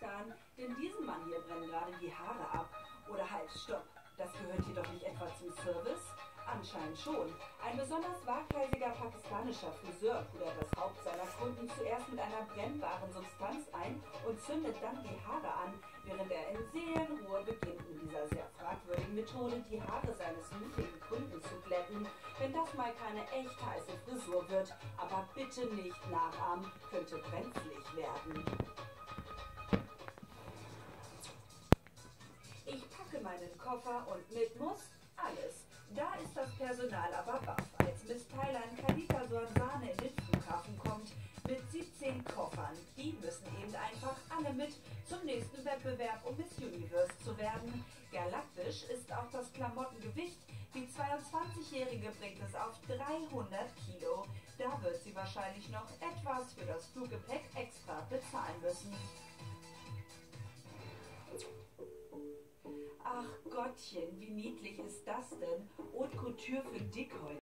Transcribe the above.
Pakistan, denn diesem Mann hier brennen gerade die Haare ab. Oder halt, stopp, das gehört hier doch nicht etwa zum Service? Anscheinend schon. Ein besonders waghalsiger pakistanischer Friseur pudert das Haupt seiner Kunden zuerst mit einer brennbaren Substanz ein und zündet dann die Haare an, während er in Seelenruhe beginnt, mit dieser sehr fragwürdigen Methode die Haare seines mutigen Kunden zu glätten. Wenn das mal keine echt heiße Frisur wird, aber bitte nicht nachahmen, könnte brenzlig werden. Ich packe meinen Koffer und mit muss alles. Da ist das Personal aber baff, als Miss Thailand Kalita Suansane in den Flughafen kommt mit 17 Koffern. Die müssen eben einfach alle mit zum nächsten Wettbewerb, um Miss Universe zu werden. Galaktisch ist auch das Klamottengewicht. Die 22-Jährige bringt es auf 300 Kilo. Da wird sie wahrscheinlich noch etwas für das Fluggepäck extra bezahlen müssen. Ach Gottchen, wie niedlich ist das denn? Haute Couture für Dickhäuter.